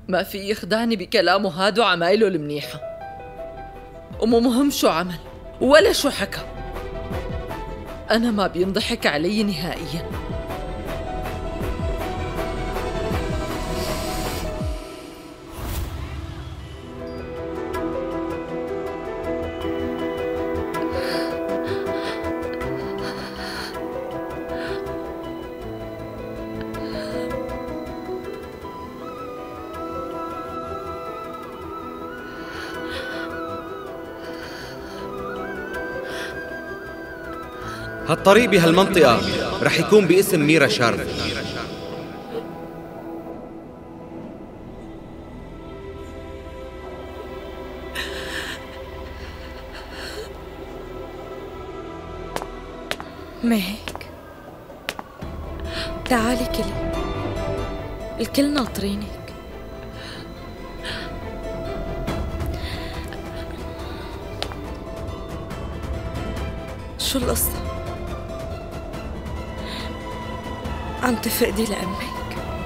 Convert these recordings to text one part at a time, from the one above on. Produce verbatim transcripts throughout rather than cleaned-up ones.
ما في يخدعني بكلامه هاد وعمايله المنيحة، ومو مهم شو عمل ولا شو حكى. أنا ما بينضحك علي نهائياً. هالطريق بهالمنطقة رح يكون باسم ميرا شارل. مهك تعالي كلي، الكل ناطرينك. شو القصة؟ عم تفقدي لأمك؟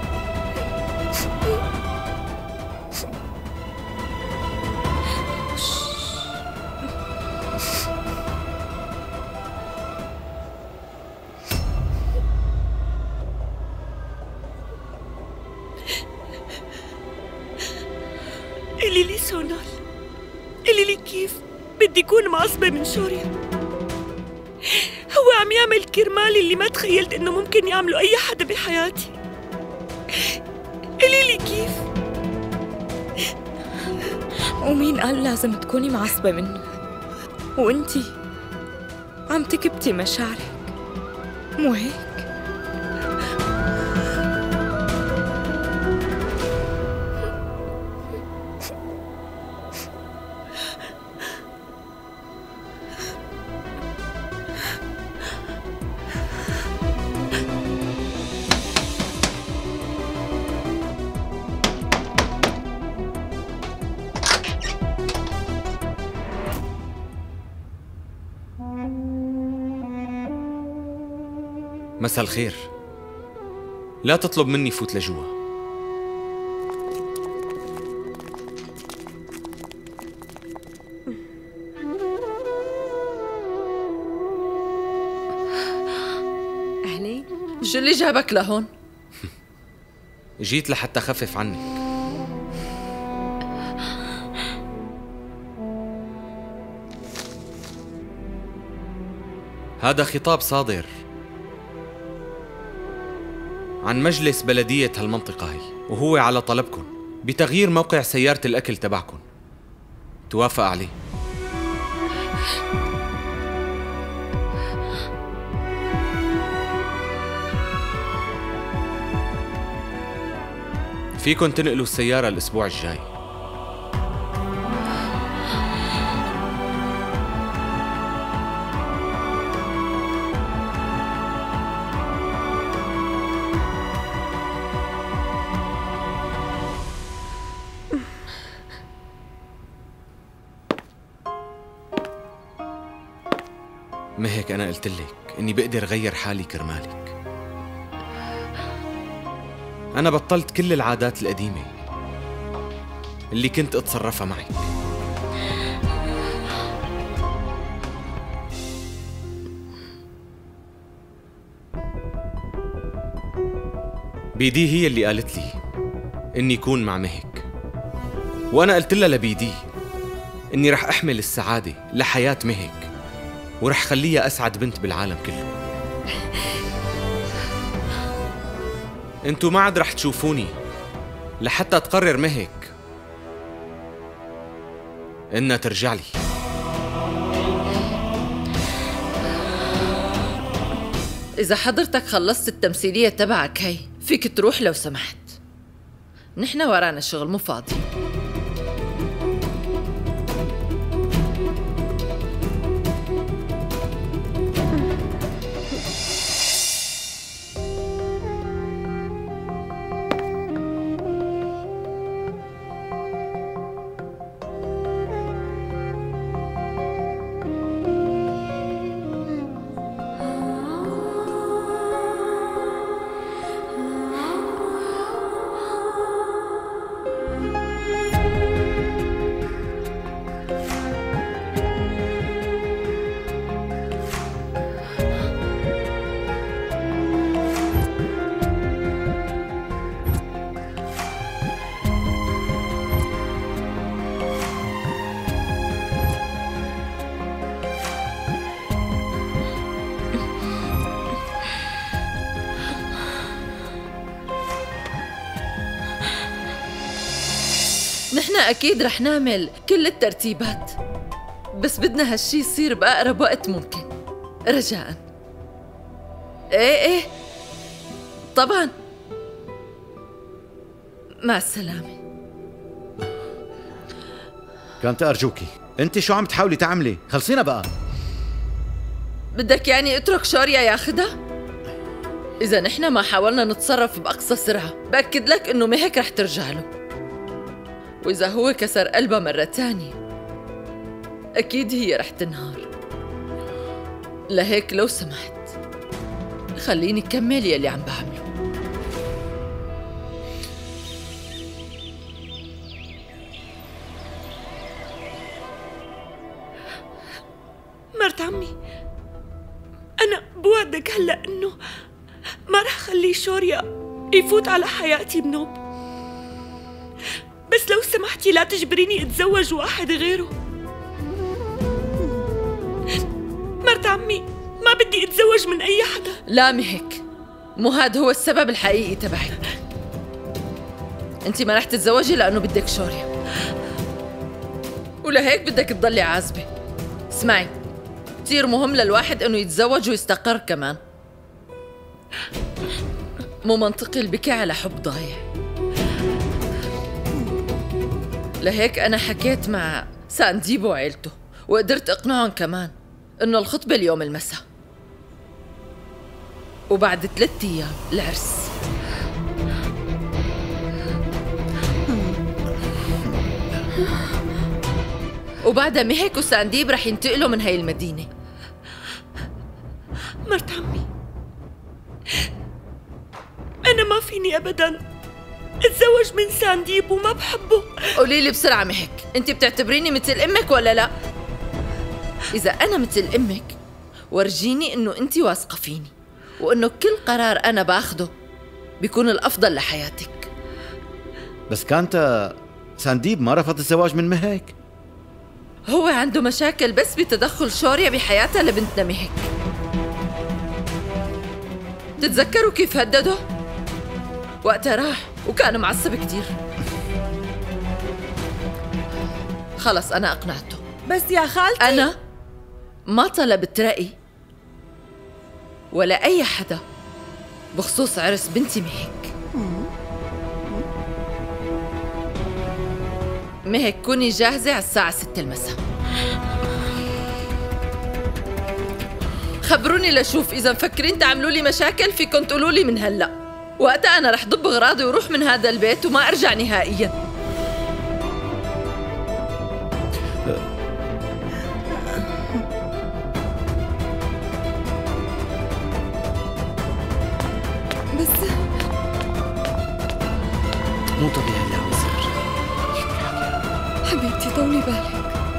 قولي لي سونال، قولي لي كيف بدي أكون معصبة من شوريا؟ هو عم يعمل كرمالي اللي ما تخيلت إنه ممكن يعمله أي حدا بحياتي. قولي لي كيف؟ ومين قال لازم تكوني معصبة منه؟ وانتي عم تكبتي مشاعرك، مو هيك؟ مساء الخير. لا تطلب مني فوت لجوا. أهلين. شو اللي جابك لهون؟ جيت لحتى خفف عنك. هذا خطاب صادر عن مجلس بلدية هالمنطقة هي، وهو على طلبكم بتغيير موقع سيارة الأكل تبعكم. توافق عليه؟ فيكن تنقلوا السيارة الأسبوع الجاي. مهك أنا قلت لك إني بقدر غير حالي كرمالك. أنا بطلت كل العادات القديمة اللي كنت أتصرفها معك. بيدي هي اللي قالت لي إني يكون مع مهك، وأنا قلت لها لبيدي إني رح أحمل السعادة لحياة مهك ورح خليها أسعد بنت بالعالم كله. انتو ما عاد رح تشوفوني لحتى تقرر مهك إنها ترجع لي. إذا حضرتك خلصت التمثيلية تبعك هي فيك تروح لو سمحت، نحن ورانا شغل مو فاضي. نحن أكيد رح نعمل كل الترتيبات، بس بدنا هالشي يصير بأقرب وقت ممكن، رجاءً. إيه إيه طبعاً. مع السلامة. كانت أرجوكي، أنت شو عم تحاولي تعملي؟ خلصينا بقى. بدك يعني اترك شوريا ياخدها؟ إذا نحن ما حاولنا نتصرف بأقصى سرعة بأكد لك إنه مهك رح ترجع له، وإذا هو كسر قلبها مرة تانية أكيد هي رح تنهار. لهيك لو سمحت خليني كمل يلي عم بعمله. مرت عمي، أنا بوعدك هلأ إنه ما رح خلي شوريا يفوت على حياتي بنوب، بس لو سمحتي لا تجبريني أتزوج واحد غيره. مرت عمي، ما بدي أتزوج من أي حدا. لا مهك، مو هاد هو السبب الحقيقي تبعك. أنت ما رح تتزوجي لأنه بدك شوريا، ولهيك بدك تضلي عازبة. اسمعي، كتير مهم للواحد إنه يتزوج ويستقر كمان. مو منطقي البكي على حب ضايع. لهيك أنا حكيت مع سانديب وعيلته وقدرت أقنعهم كمان إنه الخطبة اليوم المساء، وبعد ثلاثة أيام العرس. وبعدها مهك وسانديب رح ينتقلوا من هاي المدينة. مرت عمي، أنا ما فيني أبداً أتزوج من سانديب وما بحبه. قولي لي بسرعة مهك، أنت بتعتبريني مثل أمك ولا لا؟ إذا أنا مثل أمك ورجيني إنه أنت واثقة فيني وإنه كل قرار أنا باخده بيكون الأفضل لحياتك. بس كانت سانديب ما رفض الزواج من مهك. هو عنده مشاكل بس بتدخل شوريا بحياتها لبنتنا مهك. تتذكروا كيف هدده؟ وقتها راح وكان معصب كتير. خلص أنا أقنعته. بس يا خالتي أنا ما طلبت رأي ولا أي حدا بخصوص عرس بنتي مهك. مهك كوني جاهزة على الساعة ستة المساء. خبروني لشوف إذا مفكرين تعملوا لي مشاكل فيكم تقولوا لي من هلأ، وقتها أنا رح ضب أغراضي وروح من هذا البيت وما أرجع نهائياً. بس مو طبيعي اللي عم يصير. حبيبتي طولي بالك.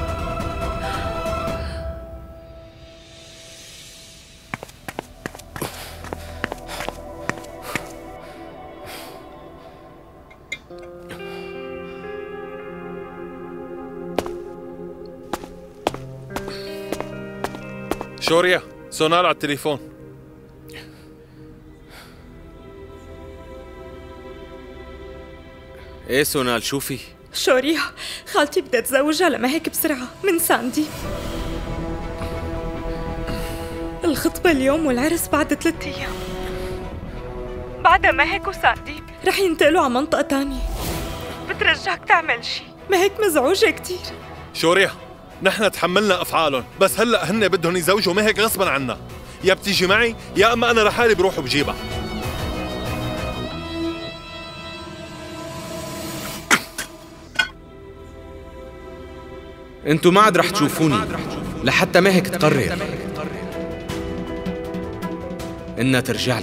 شوريا، سونال على التليفون. ايه سونال، شو في؟ شوريا، خالتي بدها تزوجها لما هيك بسرعة من ساندي. الخطبة اليوم والعرس بعد ثلاثة أيام. بعدها ما هيك وساندي رح ينتقلوا على منطقة تانية. بترجاك تعمل شي، ما هيك مزعوجة كتير. شوريا، نحن تحملنا افعالهم، بس هلا هن بدهم يزوجوا مهك غصبا عنا. يا بتيجي معي يا اما انا لحالي بروح وبجيبها. انتو ما عاد رح تشوفوني لحتى مهك تقرر انها ترجع لي.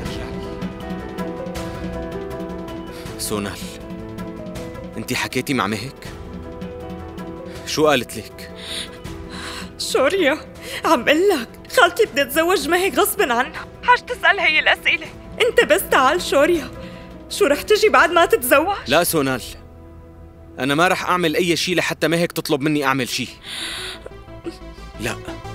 سونال، انتي حكيتي مع مهك؟ شو قالت لك؟ شوريا، عم قلك خالتي بدها تتزوج مهك غصبا عنها. حاج تسأل هي الأسئلة؟ انت بس تعال شوريا، شو رح تجي بعد ما تتزوج؟ لا سونال، أنا ما رح أعمل أي شي لحتى مهك تطلب مني أعمل شي. لا،